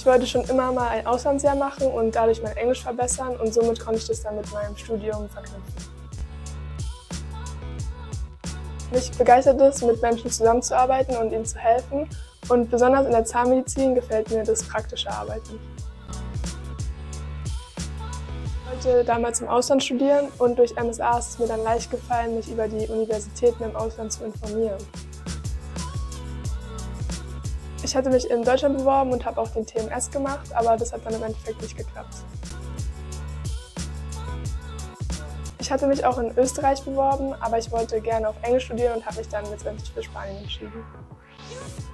Ich wollte schon immer mal ein Auslandsjahr machen und dadurch mein Englisch verbessern und somit konnte ich das dann mit meinem Studium verknüpfen. Mich begeistert es, mit Menschen zusammenzuarbeiten und ihnen zu helfen und besonders in der Zahnmedizin gefällt mir das praktische Arbeiten. Ich wollte damals im Ausland studieren und durch MSA ist es mir dann leicht gefallen, mich über die Universitäten im Ausland zu informieren. Ich hatte mich in Deutschland beworben und habe auch den TMS gemacht, aber das hat dann im Endeffekt nicht geklappt. Ich hatte mich auch in Österreich beworben, aber ich wollte gerne auf Englisch studieren und habe mich dann letztendlich für Spanien entschieden.